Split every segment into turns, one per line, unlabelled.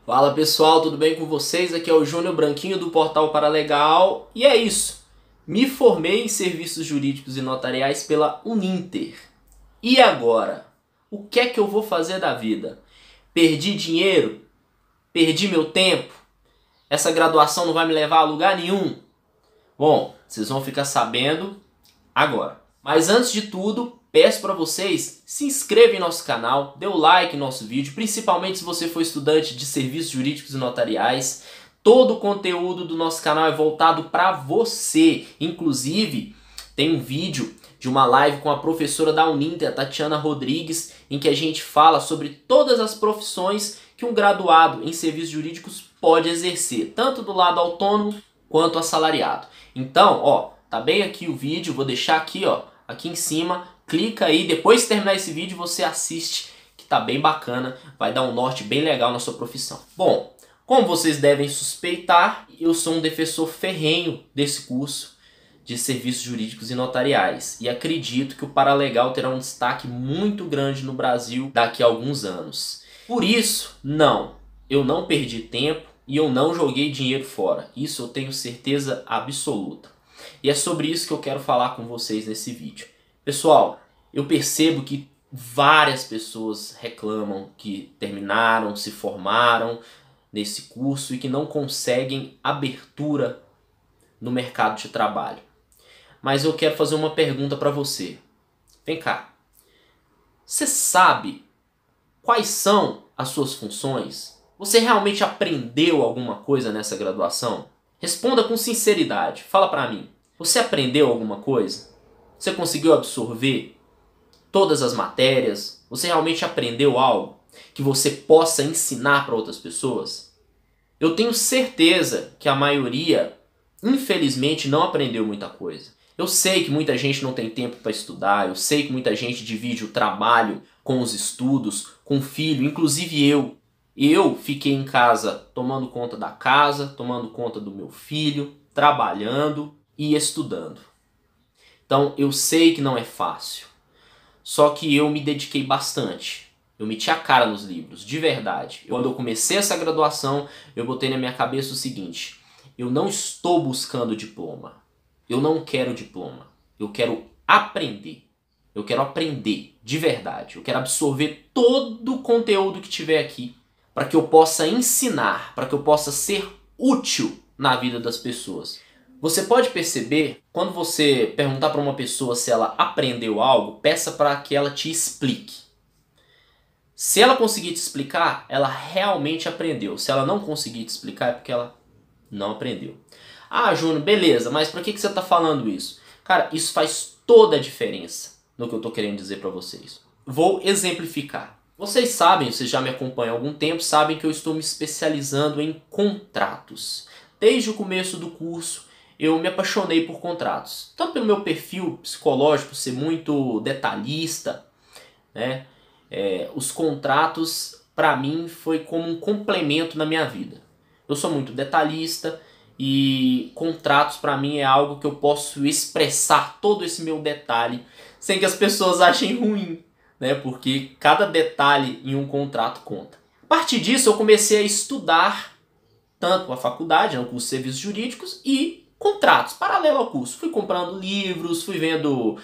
Fala pessoal, tudo bem com vocês? Aqui é o Júnior Branquinho do Portal Paralegal e é isso. Me formei em Serviços Jurídicos e Notariais pela Uninter. E agora? O que é que eu vou fazer da vida? Perdi dinheiro? Perdi meu tempo? Essa graduação não vai me levar a lugar nenhum? Bom, vocês vão ficar sabendo agora. Mas antes de tudo, peço para vocês se inscrevam em nosso canal, dê o like no nosso vídeo, principalmente se você for estudante de serviços jurídicos e notariais. Todo o conteúdo do nosso canal é voltado para você. Inclusive, tem um vídeo de uma live com a professora da Uninter, a Tatiana Rodrigues, em que a gente fala sobre todas as profissões que um graduado em serviços jurídicos pode exercer, tanto do lado autônomo quanto assalariado. Então, ó, tá bem aqui o vídeo, vou deixar aqui, ó, aqui em cima, clica aí, depois de terminar esse vídeo você assiste, que tá bem bacana, vai dar um norte bem legal na sua profissão. Bom, como vocês devem suspeitar, eu sou um defensor ferrenho desse curso de serviços jurídicos e notariais e acredito que o Paralegal terá um destaque muito grande no Brasil daqui a alguns anos. Por isso, eu não perdi tempo e eu não joguei dinheiro fora. Isso eu tenho certeza absoluta. E é sobre isso que eu quero falar com vocês nesse vídeo. Pessoal, eu percebo que várias pessoas reclamam que terminaram, se formaram nesse curso e que não conseguem abertura no mercado de trabalho. Mas eu quero fazer uma pergunta para você. Vem cá. Você sabe quais são as suas funções? Você realmente aprendeu alguma coisa nessa graduação? Responda com sinceridade. Fala para mim. Você aprendeu alguma coisa? Você conseguiu absorver todas as matérias? Você realmente aprendeu algo que você possa ensinar para outras pessoas? Eu tenho certeza que a maioria, infelizmente, não aprendeu muita coisa. Eu sei que muita gente não tem tempo para estudar, eu sei que muita gente divide o trabalho com os estudos, com o filho, inclusive eu. Eu fiquei em casa tomando conta da casa, tomando conta do meu filho, trabalhando e estudando. Então eu sei que não é fácil, só que eu me dediquei bastante. Eu meti a cara nos livros, de verdade. Quando eu comecei essa graduação, eu botei na minha cabeça o seguinte: eu não estou buscando diploma. Eu não quero diploma. Eu quero aprender. Eu quero aprender, de verdade. Eu quero absorver todo o conteúdo que tiver aqui para que eu possa ensinar, para que eu possa ser útil na vida das pessoas. Você pode perceber, quando você perguntar para uma pessoa se ela aprendeu algo, peça para que ela te explique. Se ela conseguir te explicar, ela realmente aprendeu. Se ela não conseguir te explicar, é porque ela não aprendeu. Ah, Júnior, beleza, mas para que você está falando isso? Cara, isso faz toda a diferença no que eu estou querendo dizer para vocês. Vou exemplificar. Vocês sabem, vocês já me acompanham há algum tempo, sabem que eu estou me especializando em contratos. Desde o começo do curso, eu me apaixonei por contratos. Tanto pelo meu perfil psicológico ser muito detalhista, né? Os contratos, para mim, foi como um complemento na minha vida. Eu sou muito detalhista e contratos, para mim, é algo que eu posso expressar todo esse meu detalhe sem que as pessoas achem ruim, né? Porque cada detalhe em um contrato conta. A partir disso, eu comecei a estudar tanto a faculdade, o curso de serviços jurídicos, e contratos, paralelo ao curso. Fui comprando livros, fui vendo,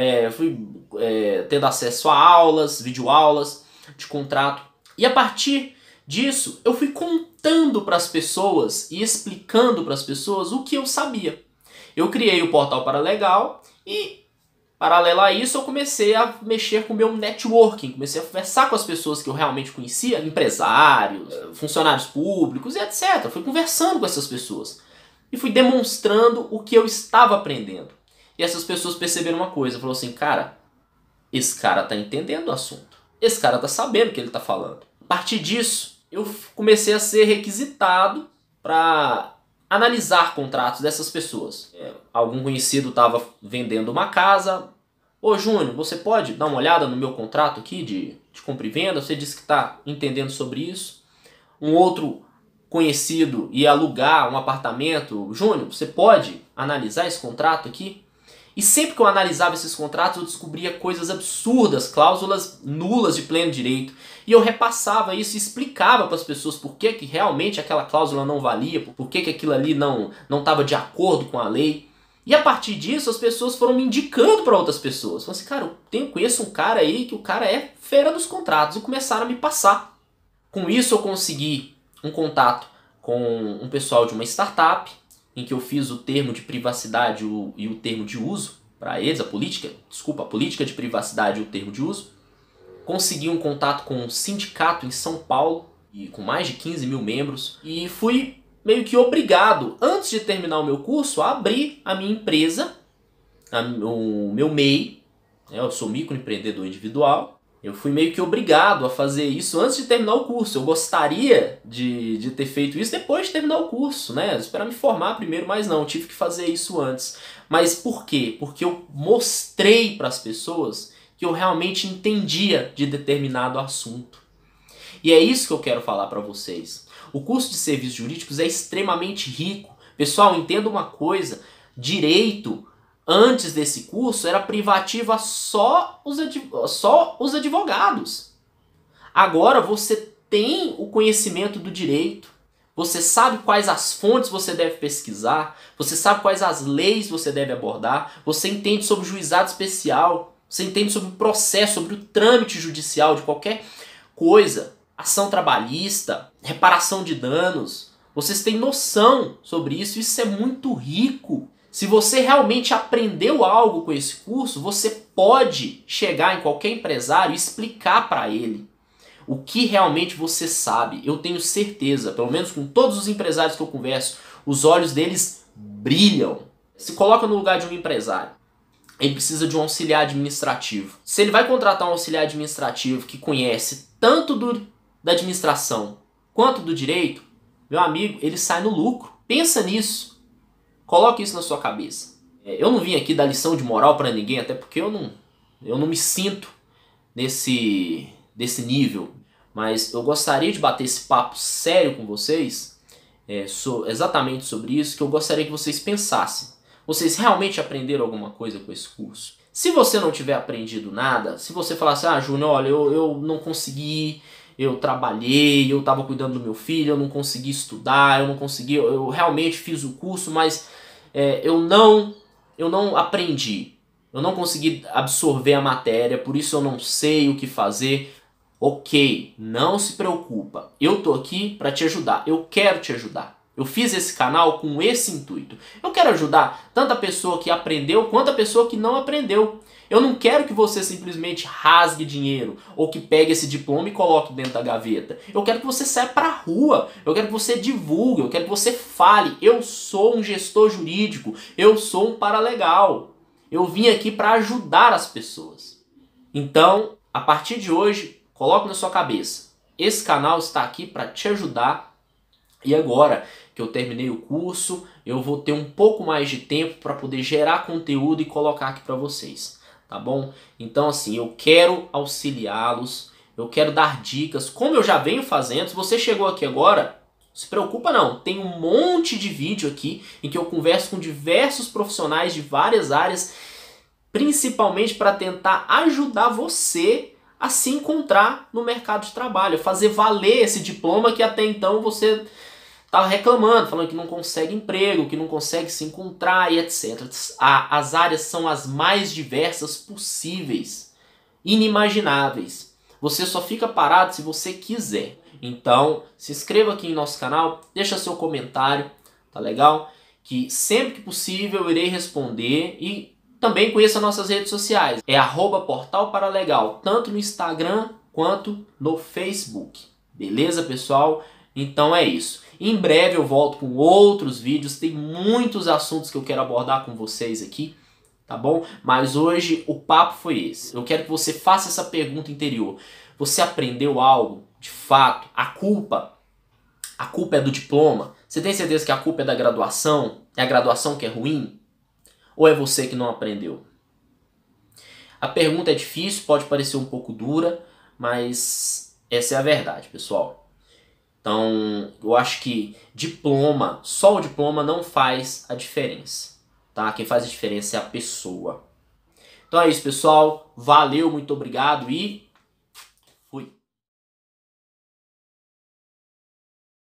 tendo acesso a aulas, videoaulas de contrato. E a partir disso, eu fui contando para as pessoas e explicando para as pessoas o que eu sabia. Eu criei o Portal Paralegal e, paralelo a isso, eu comecei a mexer com o meu networking, comecei a conversar com as pessoas que eu realmente conhecia, empresários, funcionários públicos e etc. Fui conversando com essas pessoas e fui demonstrando o que eu estava aprendendo. E essas pessoas perceberam uma coisa, falaram assim: cara, esse cara está entendendo o assunto, esse cara está sabendo o que ele está falando. A partir disso, eu comecei a ser requisitado para analisar contratos dessas pessoas. Algum conhecido estava vendendo uma casa. Ô Júnior, você pode dar uma olhada no meu contrato aqui de compra e venda? Você disse que está entendendo sobre isso. Um outro conhecido ia alugar um apartamento. Júnior, você pode analisar esse contrato aqui? E sempre que eu analisava esses contratos, eu descobria coisas absurdas, cláusulas nulas de pleno direito. E eu repassava isso e explicava para as pessoas por que realmente aquela cláusula não valia, por que aquilo ali não estava de acordo com a lei. E a partir disso, as pessoas foram me indicando para outras pessoas. Falaram assim, cara, conheço um cara aí que o cara é fera dos contratos. E começaram a me passar. Com isso, eu consegui um contato com um pessoal de uma startup, em que eu fiz o termo de privacidade e o termo de uso para eles, a política de privacidade e o termo de uso. Consegui um contato com um sindicato em São Paulo, e com mais de 15 mil membros, e fui meio que obrigado, antes de terminar o meu curso, a abrir a minha empresa, o meu MEI, eu sou microempreendedor individual. Eu fui meio que obrigado a fazer isso antes de terminar o curso. Eu gostaria de ter feito isso depois de terminar o curso, né? Esperar me formar primeiro, mas não, tive que fazer isso antes. Mas por quê? Porque eu mostrei para as pessoas que eu realmente entendia de determinado assunto. E é isso que eu quero falar para vocês. O curso de serviços jurídicos é extremamente rico. Pessoal, entenda uma coisa, direito antes desse curso era privativo a só os advogados. Agora você tem o conhecimento do direito, você sabe quais as fontes você deve pesquisar, você sabe quais as leis você deve abordar, você entende sobre o juizado especial, você entende sobre o processo, sobre o trâmite judicial de qualquer coisa, ação trabalhista, reparação de danos. Vocês têm noção sobre isso, isso é muito rico. Se você realmente aprendeu algo com esse curso, você pode chegar em qualquer empresário e explicar para ele o que realmente você sabe. Eu tenho certeza, pelo menos com todos os empresários que eu converso, os olhos deles brilham. Se coloca no lugar de um empresário. Ele precisa de um auxiliar administrativo. Se ele vai contratar um auxiliar administrativo que conhece tanto da administração quanto do direito, meu amigo, ele sai no lucro. Pensa nisso. Coloque isso na sua cabeça. Eu não vim aqui dar lição de moral para ninguém, até porque eu não me sinto desse nível. Mas eu gostaria de bater esse papo sério com vocês, exatamente sobre isso, que eu gostaria que vocês pensassem. Vocês realmente aprenderam alguma coisa com esse curso? Se você não tiver aprendido nada, se você falar assim, Júnior, olha, eu não consegui, eu trabalhei, eu estava cuidando do meu filho, eu não consegui estudar, eu realmente fiz o curso, mas eu não aprendi, eu não consegui absorver a matéria, por isso eu não sei o que fazer. Ok, não se preocupa, eu tô aqui para te ajudar, eu quero te ajudar. Eu fiz esse canal com esse intuito. Eu quero ajudar tanto a pessoa que aprendeu quanto a pessoa que não aprendeu. Eu não quero que você simplesmente rasgue dinheiro ou que pegue esse diploma e coloque dentro da gaveta. Eu quero que você saia para a rua. Eu quero que você divulgue. Eu quero que você fale. Eu sou um gestor jurídico. Eu sou um paralegal. Eu vim aqui para ajudar as pessoas. Então, a partir de hoje, coloque na sua cabeça. Esse canal está aqui para te ajudar. E agora que eu terminei o curso, eu vou ter um pouco mais de tempo para poder gerar conteúdo e colocar aqui para vocês, tá bom? Então assim, eu quero auxiliá-los, eu quero dar dicas, como eu já venho fazendo. Se você chegou aqui agora, não se preocupa não, tem um monte de vídeo aqui em que eu converso com diversos profissionais de várias áreas, principalmente para tentar ajudar você a se encontrar no mercado de trabalho, fazer valer esse diploma que até então você estava reclamando, falando que não consegue emprego, que não consegue se encontrar e etc. As áreas são as mais diversas possíveis, inimagináveis. Você só fica parado se você quiser. Então, se inscreva aqui em nosso canal, deixa seu comentário, tá legal? Que sempre que possível eu irei responder e também conheça nossas redes sociais. É @portalparalegal, tanto no Instagram quanto no Facebook. Beleza, pessoal? Então é isso. Em breve eu volto com outros vídeos, tem muitos assuntos que eu quero abordar com vocês aqui, tá bom? Mas hoje o papo foi esse. Eu quero que você faça essa pergunta interior. Você aprendeu algo? De fato? A culpa é do diploma? Você tem certeza que a culpa é da graduação? É a graduação que é ruim? Ou é você que não aprendeu? A pergunta é difícil, pode parecer um pouco dura, mas essa é a verdade, pessoal. Então, eu acho que diploma, só o diploma não faz a diferença. tá? Quem faz a diferença é a pessoa. Então é isso, pessoal. Valeu, muito obrigado e